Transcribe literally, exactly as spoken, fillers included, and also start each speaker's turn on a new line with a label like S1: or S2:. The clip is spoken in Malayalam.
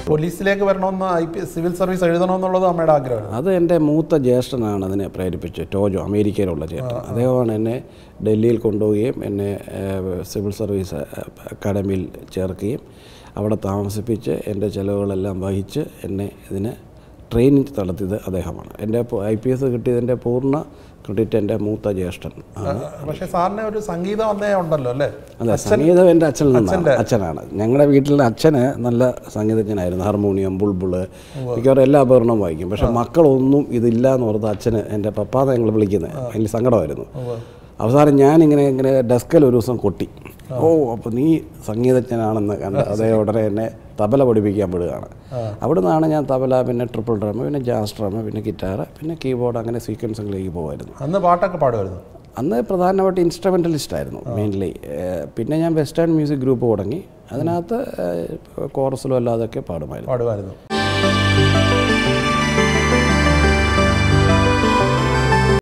S1: പോലീസിലേക്ക് വരണമെന്ന് I P S civil service എഴുതണമെന്നുള്ളത് അമ്മയുടെ ആഗ്രഹമാണ്.
S2: അത് എൻ്റെ മൂത്ത ജ്യേഷ്ഠനാണ് അതിനെ പ്രേരിപ്പിച്ചത്. ടോജോ, അമേരിക്കയിലുള്ള ചേട്ടൻ, അദ്ദേഹമാണ് എന്നെ ഡൽഹിയിൽ കൊണ്ടുപോവുകയും എന്നെ സിവിൽ സർവീസ് അക്കാഡമിയിൽ ചേർക്കുകയും അവിടെ താമസിപ്പിച്ച് എൻ്റെ ചിലവുകളെല്ലാം വഹിച്ച് എന്നെ ഇതിന് ട്രെയിനിങ് നടത്തിയത് അദ്ദേഹമാണ്. എൻ്റെ ഐ പി എസ് കിട്ടിയതിൻ്റെ പൂർണ്ണ ക്രെഡിറ്റ് എൻ്റെ മൂത്ത ജ്യേഷ്ഠൻ.
S1: പക്ഷേ സാറിന് ഒരു സംഗീതം വന്നേ ഉണ്ടല്ലോ അല്ലേ?
S2: അതെ, സംഗീതം എൻ്റെ അച്ഛനിൽ നിന്നാണ്. അച്ഛനാണ് ഞങ്ങളുടെ വീട്ടിലെ അച്ഛന് നല്ല സംഗീതജ്ഞനായിരുന്നു. ഹാർമോണിയം, ബുൾബുള്, മിക്കവാറും എല്ലാ ഉപകരണവും വായിക്കും. പക്ഷേ മക്കളൊന്നും ഇതില്ല എന്ന് ഓർത്ത് അച്ഛന്, എൻ്റെ പപ്പാതെ ഞങ്ങൾ വിളിക്കുന്നത്, അതിൽ സങ്കടമായിരുന്നു. അവസാനം ഞാനിങ്ങനെ ഇങ്ങനെ ഡെസ്കിൽ ഒരു ദിവസം കൊട്ടി. ഓ, അപ്പോൾ നീ സംഗീതജ്ഞനാണെന്ന് കണ്ട് അതേ ഉടനെ എന്നെ തബല പഠിപ്പിക്കാൻ വിടുകയാണ്. അവിടെ നിന്നാണ് ഞാൻ തബല, പിന്നെ ട്രിപ്പിൾ ഡ്രം, പിന്നെ ജാസ് ഡ്രം, പിന്നെ ഗിറ്റാർ, പിന്നെ കീബോർഡ്, അങ്ങനെ സീക്വൻസുകളിലേക്ക് പോകുമായിരുന്നു.
S1: അന്ന് പാട്ടൊക്കെ പാടുമായിരുന്നു?
S2: അന്ന് പ്രധാനമായിട്ട് ഇൻസ്ട്രുമെൻ്റലിസ്റ്റ് ആയിരുന്നു മെയിൻലി. പിന്നെ ഞാൻ വെസ്റ്റേൺ മ്യൂസിക് ഗ്രൂപ്പ് തുടങ്ങി. അതിനകത്ത് കോറസിലും അല്ലാതൊക്കെ പാടുമായിരുന്നു
S1: പാടുമായിരുന്നു